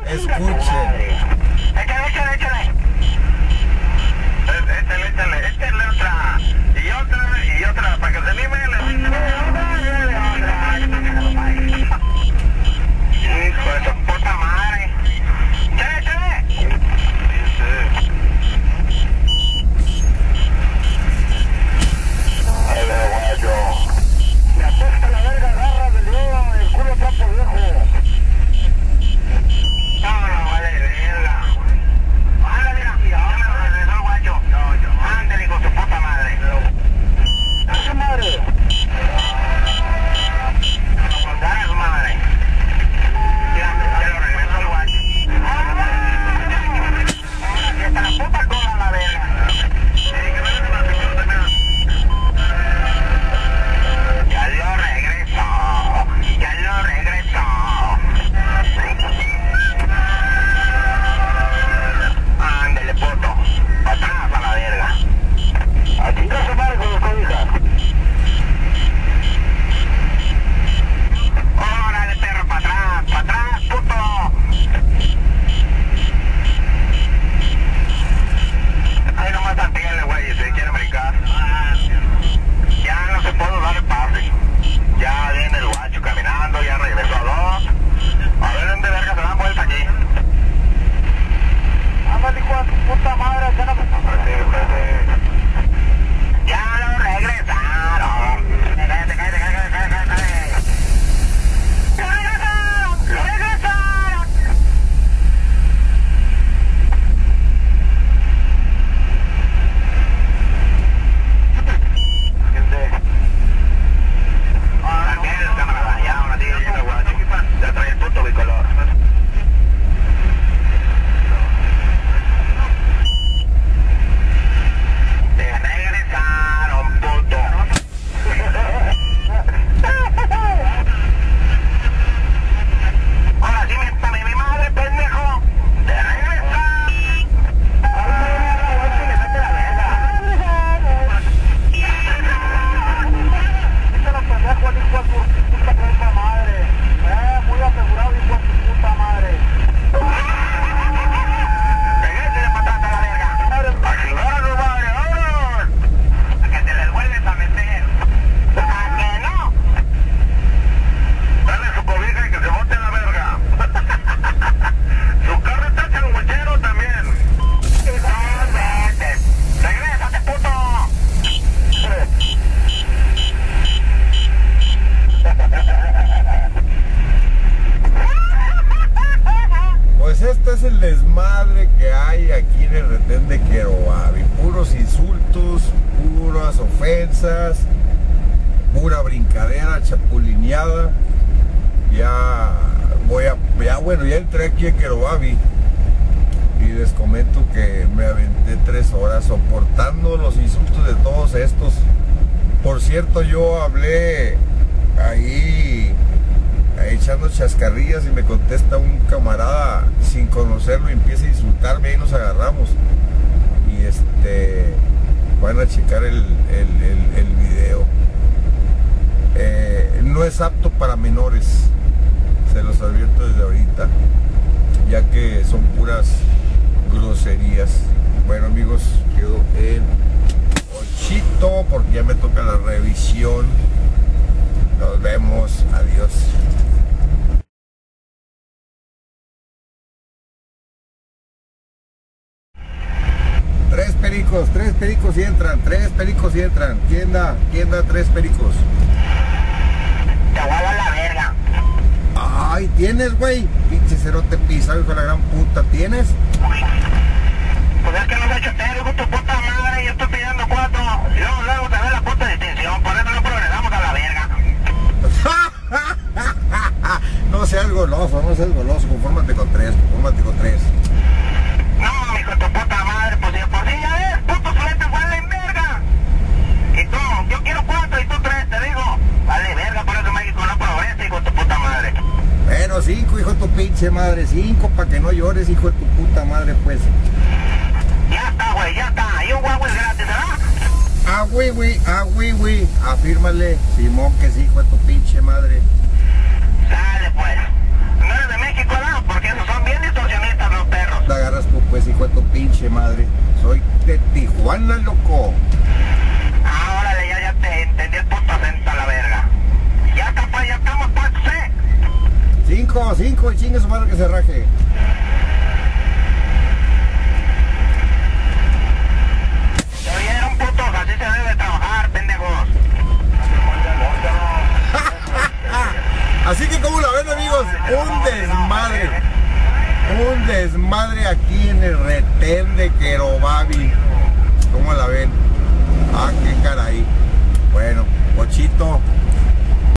Escuche. Échale. Échale otra. Y otra, para que se anime. Hijo de su puta madre. Échale. Ahí le guayo. Me apesta la verga, garra del león, el culo trapo viejo. No, vale, verga. Ándale, ya me lo regresó el guacho. Ándale con su puta madre. ¡A su madre! ¡A su madre! Ya lo regresó el guacho. Ahora sí está la puta cola la verga. Ya lo regresó. Ándale, puto. Atrás a la verga. A chingar su madre con los cobijas. Órale, perro, para atrás, puto. Ahí nomás tantíenle, güey, si quieren brincar. Ya no se puede dar el pase. Ya viene el guacho caminando, ya regresó a dos. A ver dónde verga se dan vuelta aquí. Ándale, hijo de tu puta madre, ya no... Ya lo regresaron. Cállate. ¡Lo regresaron! También el camarada, ya ahora sí, ya el guacho. Ya trae el puto bicolor. Te regresaron, puto. Ahora sí, miéntame mi madre, pendejo. Te regresaron. Le mete la verga. Díselo, pendejo, al hijo de su puta madre. Muy asegurado, hijo de su puta madre. Regrésele para atrás a la verga. ¡Ayudar a su madre, vámonos! A que te les vuelves a meter. ¿A que no? Dale su cobija y que se bote a la verga. Su carro está changuchero también. Dos veces. ¡Regrésate, puto! Pues este es el desmadre que hay aquí en el retén de Querobavi. Puros insultos, puras ofensas, pura brincadera, chapulineada. Ya entré aquí a Querobavi y les comento que me aventé 3 horas soportando los insultos de todos estos. Por cierto, yo hablé ahí echando chascarrillas y me contesta un camarada sin conocerlo y empieza a insultarme y nos agarramos. Y van a checar el video. No es apto para menores, se los advierto desde ahorita, ya que son puras groserías. Bueno, amigos, quedo en 8 porque ya me toca la revisión. Nos vemos, adiós. Tres pericos y entran. ¿Quién da 3 pericos? Te voy a dar la verga. Ay, ¿tienes, güey? Pinche cerote pisado, hijo de la gran puta, ¿tienes? Pues es que no se ha hecho entero, hijo de tu puta madre, yo estoy pidiendo 4. Y luego te ve la puta distinción, por eso no progresamos a la verga. No seas goloso, confórmate con 3. No, hijo de tu puta madre, pues si por sí ya es, puto flete, vale verga. Y tú, yo quiero 4 y tú 3, te digo. Vale verga, por eso México no progresa, hijo de tu puta madre. Bueno, 5, hijo de tu pinche madre, 5, para que no llores, hijo de tu puta madre, pues. Ya está, güey, ya está. Y un Huawei gratis, ¿verdad? Güey, afírmale, Simón, que sí, hijo de tu pinche madre. Dale, pues. No eres de México. México, ¿no? Porque esos son bien distorsionistas los perros. Te agarras tú, pues, hijo de tu pinche madre. Soy de Tijuana, loco. Ah, órale, ya te entendí el punto acento a la verga. Ya está, pues, ya estamos, pues, ¿sí? 5 y chingue su madre que se raje. ¿Se oyeron, putos? Así se debe trabajar, pendejos. Así que como la ven, amigos, un desmadre aquí en el retén de Querobabi. ¿Cómo la ven? Ah, qué caray. Bueno, Pochito,